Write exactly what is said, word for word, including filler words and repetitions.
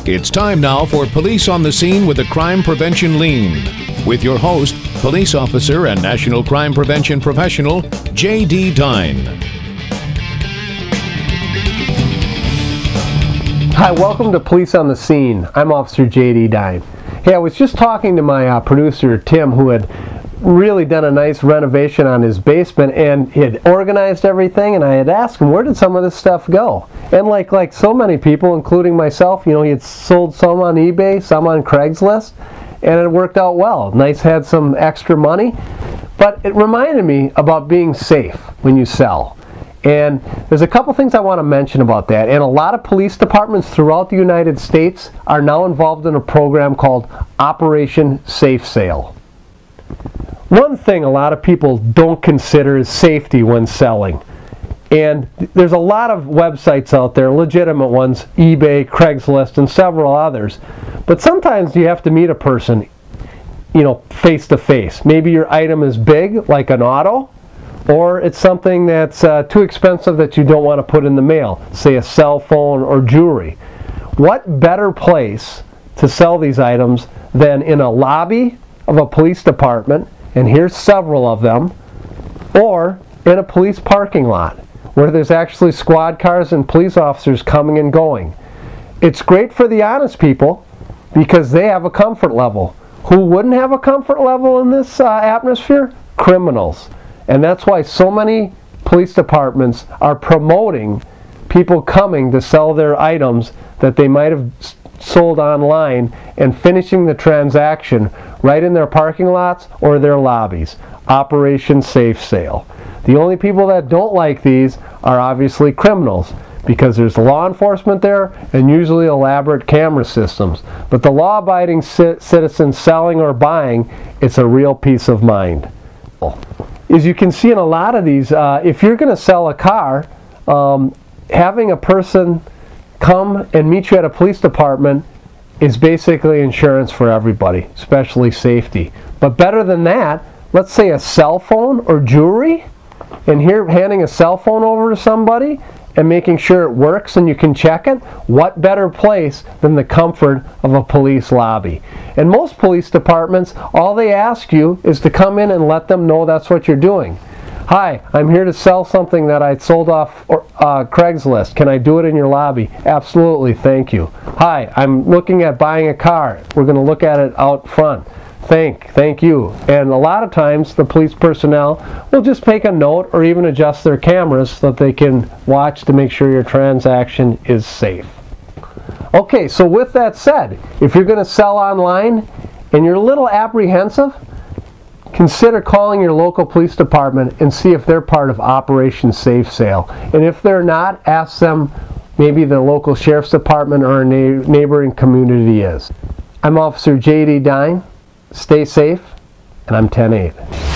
It's time now for Police on the Scene with a Crime Prevention Lean. With your host, Police Officer and National Crime Prevention Professional, J D Dhein. Hi, welcome to Police on the Scene. I'm Officer J D Dhein. Hey, I was just talking to my uh, producer, Tim, who had really done a nice renovation on his basement, and he had organized everything, and I had asked him, where did some of this stuff go? And like like so many people, including myself, you know, he had sold some on eBay, some on CraigsList, and it worked out well. Nice, had some extra money, but it reminded me about being safe when you sell. And there's a couple things I want to mention about that. And a lot of police departments throughout the United States are now involved in a program called Operation Safe Sale. One thing a lot of people don't consider is safety when selling. And there's a lot of websites out there, legitimate ones, eBay, CraigsList, and several others. But sometimes you have to meet a person, you know, face to face. Maybe your item is big, like an auto, or it's something that's uh, too expensive that you don't want to put in the mail, say a cell phone or jewelry. What better place to sell these items than in a lobby of a police department, and here's several of them, or in a police parking lot where there's actually squad cars and police officers coming and going. It's great for the honest people because they have a comfort level. Who wouldn't have a comfort level in this uh, atmosphere? Criminals. And that's why so many police departments are promoting people coming to sell their items that they might have sold online and finishing the transaction right in their parking lots or their lobbies. Operation Safe Sale. The only people that don't like these are obviously criminals, because there's law enforcement there and usually elaborate camera systems. But the law-abiding citizen selling or buying, it's a real peace of mind. As you can see in a lot of these, uh, if you're going to sell a car, um, having a person come and meet you at a police department is basically insurance for everybody, especially safety. But better than that, let's say a cell phone or jewelry, and here handing a cell phone over to somebody and making sure it works and you can check it. What better place than the comfort of a police lobby? And most police departments, all they ask you is to come in and let them know that's what you're doing. Hi, I'm here to sell something that I sold off uh, Craigslist. Can I do it in your lobby? Absolutely, thank you. Hi, I'm looking at buying a car. We're going to look at it out front. Thank, thank you. And a lot of times the police personnel will just make a note or even adjust their cameras so that they can watch to make sure your transaction is safe. Okay, so with that said, if you're going to sell online and you're a little apprehensive, consider calling your local police department and see if they're part of Operation Safe Sale. And if they're not, ask them, maybe the local sheriff's department or a na neighboring community is. I'm Officer J D Dhein. Stay safe, and I'm ten eight.